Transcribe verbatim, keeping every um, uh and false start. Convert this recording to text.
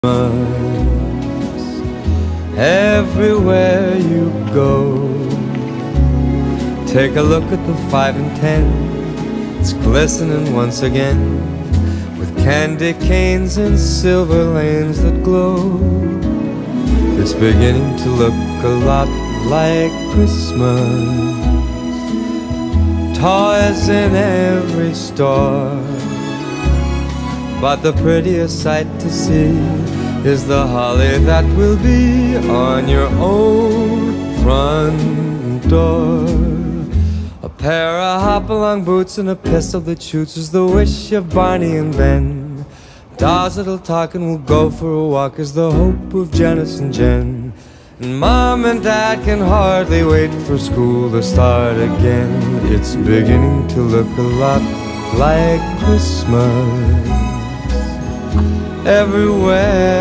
Everywhere you go, take a look at the five and ten. It's glistening once again with candy canes and silver lanes that glow. It's beginning to look a lot like Christmas. Toys in every store, but the prettiest sight to see is the holly that will be on your own front door. A pair of hop-along boots and a pistol that shoots is the wish of Barney and Ben. Dolls that'll talk and will go for a walk is the hope of Janice and Jen. And Mom and Dad can hardly wait for school to start again. It's beginning to look a lot like Christmas everywhere